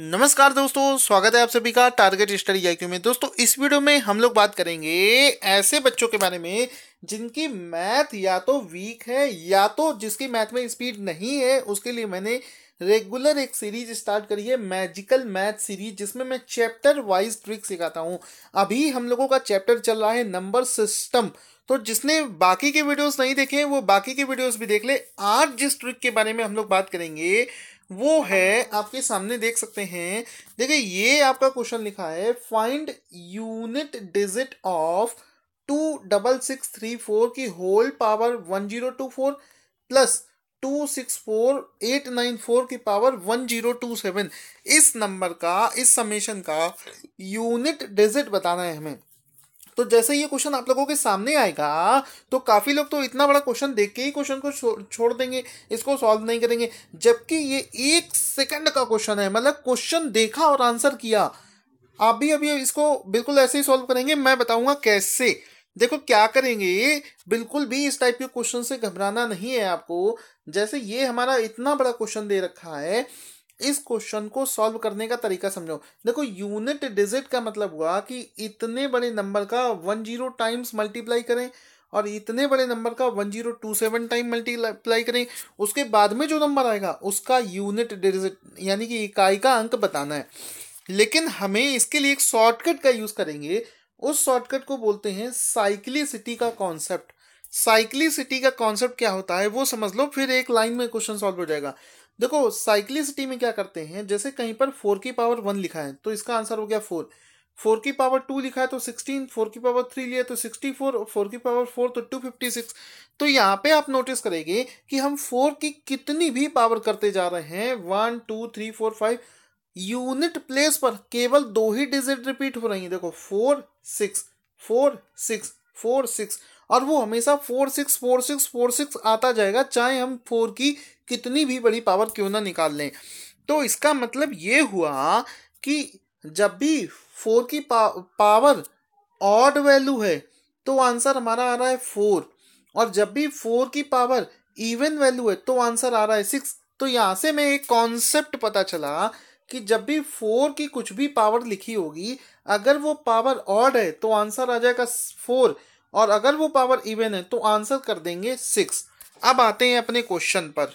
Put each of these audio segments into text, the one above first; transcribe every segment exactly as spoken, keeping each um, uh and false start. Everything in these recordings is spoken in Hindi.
नमस्कार दोस्तों, स्वागत है आप सभी का टारगेट स्टडी आईक्यू में। दोस्तों इस वीडियो में हम लोग बात करेंगे ऐसे बच्चों के बारे में जिनकी मैथ या तो वीक है या तो जिसकी मैथ में स्पीड नहीं है। उसके लिए मैंने रेगुलर एक सीरीज स्टार्ट करी है, मैजिकल मैथ सीरीज, जिसमें मैं चैप्टर वाइज ट्रिक सिखाता हूँ। अभी हम लोगों का चैप्टर चल रहा है नंबर सिस्टम। तो जिसने बाकी के वीडियोस नहीं देखे हैं वो बाकी के वीडियोस भी देख ले। आज जिस ट्रिक के बारे में हम लोग बात करेंगे वो है, आपके सामने देख सकते हैं। देखिए ये आपका क्वेश्चन लिखा है, find unit digit of two double six three four की whole power one zero two four plus two six four eight nine four की power one zero two seven. इस नंबर का, इस समेशन का यूनिट डिजिट बताना है हमें। तो जैसे ये क्वेश्चन आप लोगों के सामने आएगा तो काफी लोग तो इतना बड़ा क्वेश्चन देख के ही क्वेश्चन को छो, छोड़ देंगे, इसको सॉल्व नहीं करेंगे। जबकि ये एक सेकंड का क्वेश्चन है, मतलब क्वेश्चन देखा और आंसर किया। आप भी अभी इसको बिल्कुल ऐसे ही सॉल्व करेंगे, मैं बताऊंगा कैसे। देखो क्या करेंगे, बिल्कुल भी इस टाइप के क्वेश्चन से घबराना नहीं है आपको। जैसे ये हमारा इतना बड़ा क्वेश्चन दे रखा है, इस क्वेश्चन को सॉल्व करने का तरीका समझो। देखो यूनिट डिजिट का मतलब हुआ कि इतने बड़े नंबर का वन जीरो टाइम्स मल्टीप्लाई करें और इतने बड़े नंबर का one zero two seven time multiply करें। उसके बाद में जो नंबर आएगा उसका यूनिट डिजिट यानी कि इकाई का अंक बताना है। लेकिन हमें इसके लिए एक शॉर्टकट का यूज करेंगे। उस शॉर्टकट को बोलते हैं साइक्लिसिटी का कॉन्सेप्ट। साइक्लिसिटी का कॉन्सेप्ट क्या होता है वो समझ लो, फिर एक लाइन में क्वेश्चन सॉल्व हो जाएगा। देखो साइक्लिसिटी में क्या करते हैं, जैसे कहीं पर फोर की पावर वन लिखा है तो इसका आंसर हो गया फोर। फोर की पावर टू लिखा है तो सिक्सटीन, फोर की पावर थ्री लिया तो सिक्सटी फोर, फोर की पावर फोर तो टू फिफ्टी सिक्स। तो यहाँ पे आप नोटिस करेंगे कि हम फोर की कितनी भी पावर करते जा रहे हैं, one two three four five, unit place पर केवल दो ही डिजिट रिपीट हो रही हैं। देखो four six four six four six, और वो हमेशा four six four six four six आता जाएगा, चाहे हम फोर की कितनी भी बड़ी पावर क्यों ना निकाल लें। तो इसका मतलब ये हुआ कि जब भी फोर की पा, पावर ऑड वैल्यू है तो आंसर हमारा आ रहा है फोर, और जब भी फोर की पावर इवन वैल्यू है तो आंसर आ रहा है सिक्स। तो यहां से मैं एक कॉन्सेप्ट पता चला कि जब भी फोर की कुछ भी पावर लिखी होगी, अगर वो पावर ऑड है तो आंसर आ जाएगा फोर, और अगर वो पावर इवन है तो आंसर कर देंगे सिक्स। अब आते हैं अपने क्वेश्चन पर।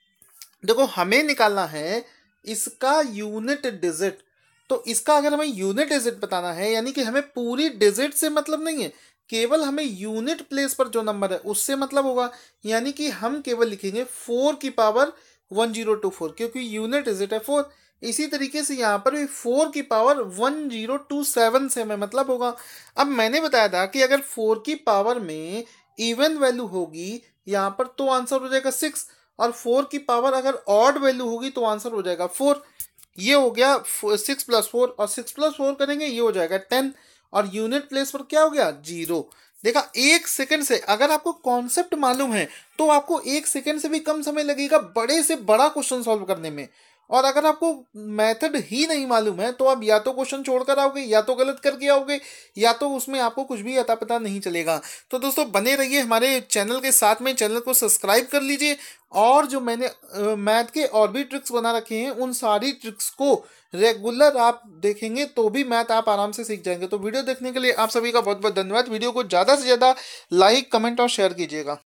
देखो हमें निकालना है इसका यूनिट डिजिट। तो इसका अगर हमें यूनिट डिजिट बताना है, यानी कि हमें पूरी डिजिट से मतलब नहीं है, केवल हमें यूनिट प्लेस पर जो नंबर है उससे मतलब होगा। यानी कि हम केवल लिखेंगे फोर की power one zero two four, क्योंकि यूनिट डिजिट है फोर। इसी तरीके से यहाँ पर भी फोर की power one zero two seven से हमें मतलब होगा। अब मैंने बताया था कि अगर फोर की पावर में इवन वैल्यू होगी यहाँ पर तो आंसर हो जाएगा सिक्स, और फोर की पावर अगर ऑड वैल्यू होगी तो आंसर हो जाएगा फोर। ये हो गया सिक्स प्लस फोर, और सिक्स प्लस फोर करेंगे ये हो जाएगा टेन, और यूनिट प्लेस पर क्या हो गया जीरो। देखा, एक सेकंड से, अगर आपको कॉन्सेप्ट मालूम है तो आपको एक सेकंड से भी कम समय लगेगा बड़े से बड़ा क्वेश्चन सॉल्व करने में। और अगर आपको मेथड ही नहीं मालूम है तो आप या तो क्वेश्चन छोड़कर आओगे या तो गलत करके आओगे, या तो उसमें आपको कुछ भी अता पता नहीं चलेगा। तो दोस्तों बने रहिए हमारे चैनल के साथ में, चैनल को सब्सक्राइब कर लीजिए। और जो मैंने मैथ के और भी ट्रिक्स बना रखे हैं उन सारी ट्रिक्स को रेगुलर आप देखेंगे तो भी मैथ आप आराम से सीख जाएंगे। तो वीडियो देखने के लिए आप सभी का बहुत बहुत धन्यवाद। वीडियो को ज़्यादा से ज़्यादा लाइक, कमेंट और शेयर कीजिएगा।